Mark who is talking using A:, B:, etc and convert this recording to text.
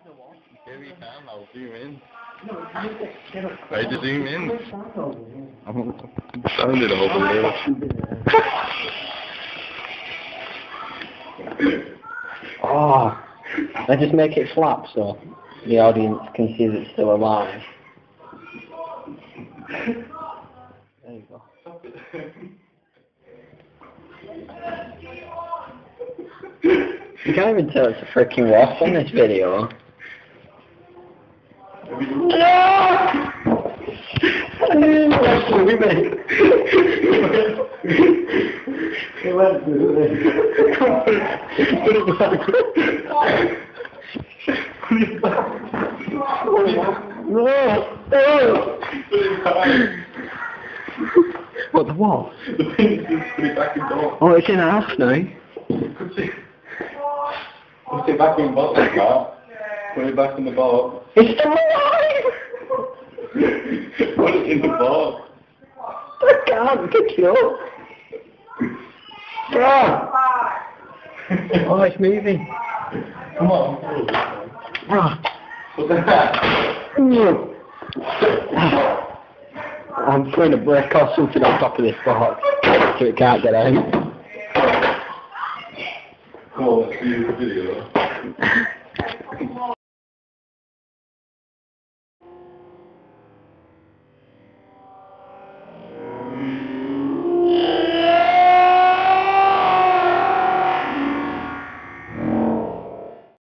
A: Yeah, we can. I'll zoom in. Ready to zoom in? I'm sounded over there.
B: Oh, I just make it flap so the audience can see that it's still alive. There you go. You can't even tell it's a freaking wasp on this video. What, the what?
A: The pin is put it back in box.
B: Oh, it's in half now.
A: Put it back in box, Matt. Put it back in the box.
B: It's still alive!
A: Put it in the box.
B: I can't pick it up. Oh, it's moving.
A: Come on. What's that?
B: I'm putting a brick or something on top of this box so it can't get out.
A: Come on, let's see the video.